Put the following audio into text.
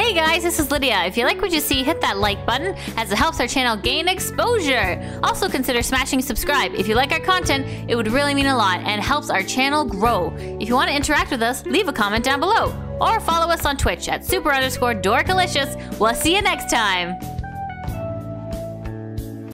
Hey guys, this is Lydia. If you like what you see, hit that like button as it helps our channel gain exposure. Also consider smashing subscribe. If you like our content, it would really mean a lot and helps our channel grow. If you want to interact with us, leave a comment down below or follow us on Twitch at super_Dorkalicious. We'll see you next time.